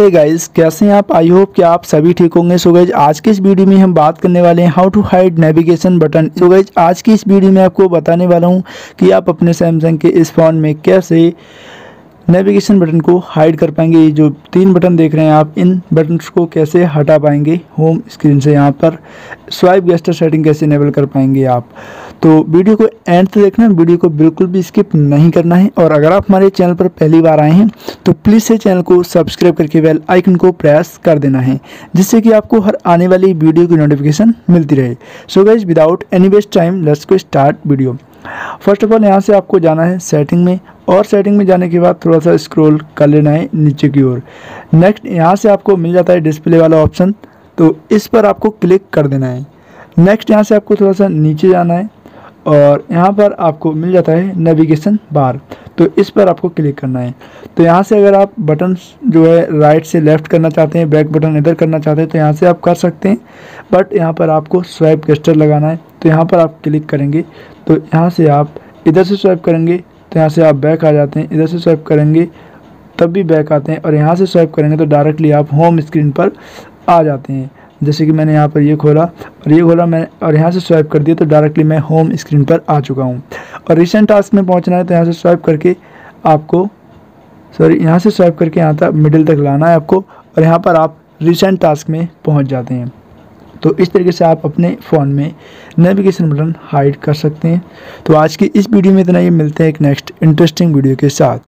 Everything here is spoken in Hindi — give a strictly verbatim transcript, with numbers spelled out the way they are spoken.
हे गाइस, कैसे हैं आप। आई होप कि आप सभी ठीक होंगे। सो गाइस, आज की इस वीडियो में हम बात करने वाले हैं how to hide navigation button. So guys, आज की इस वीडियो में आपको बताने वाला हूं कि आप अपने सैमसंग के इस फ़ोन में कैसे नेविगेशन बटन को हाइड कर पाएंगे। ये जो तीन बटन देख रहे हैं आप, इन बटन्स को कैसे हटा पाएंगे होम स्क्रीन से। यहाँ पर स्वाइप गेस्टर सेटिंग कैसे इनेबल कर पाएंगे आप। तो वीडियो को एंड तक देखना, वीडियो को बिल्कुल भी स्किप नहीं करना है। और अगर आप हमारे चैनल पर पहली बार आए हैं तो प्लीज़ से चैनल को सब्सक्राइब करके बेल आइकन को प्रेस कर देना है, जिससे कि आपको हर आने वाली वीडियो की नोटिफिकेशन मिलती रहे। So guys, without any waste time let's go start video. First of all यहाँ से आपको जाना है सेटिंग में, और सेटिंग में जाने के बाद थोड़ा सा स्क्रॉल कर लेना है नीचे की ओर। नेक्स्ट यहाँ से आपको मिल जाता है डिस्प्ले वाला ऑप्शन, तो इस पर आपको क्लिक कर देना है। नेक्स्ट यहाँ से आपको थोड़ा सा नीचे जाना है और यहाँ पर आपको मिल जाता है नेविगेशन बार, तो इस पर आपको क्लिक करना है। तो यहाँ से अगर आप बटन जो है राइट से लेफ़्ट करना चाहते हैं, बैक बटन इधर करना चाहते हैं, तो यहाँ से आप कर सकते हैं। बट यहाँ पर आपको स्वाइप गेस्टर लगाना है, तो यहाँ पर आप क्लिक करेंगे तो यहाँ से आप इधर से स्वाइप करेंगे तो यहाँ से आप बैक आ जाते हैं, इधर से स्वाइप करेंगे तब भी बैक आते हैं, और यहाँ से स्वाइप करेंगे तो डायरेक्टली आप होम स्क्रीन पर आ जाते हैं। जैसे कि मैंने यहाँ पर ये खोला और ये खोला मैंने, और यहाँ से स्वाइप कर दिया तो डायरेक्टली मैं होम स्क्रीन पर आ चुका हूँ। और रिसेंट टास्क में पहुँचना है तो यहाँ से स्वाइप करके आपको सॉरी यहाँ से स्वाइप करके यहाँ तक मिडिल तक लाना है आपको, और यहाँ पर आप रिसेंट टास्क में पहुँच जाते हैं। तो इस तरीके से आप अपने फ़ोन में नेविगेशन बटन हाइड कर सकते हैं। तो आज की इस वीडियो में इतना ही, मिलते हैं एक नेक्स्ट इंटरेस्टिंग वीडियो के साथ।